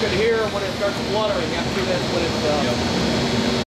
it here when it starts fluttering. You have to do this when it's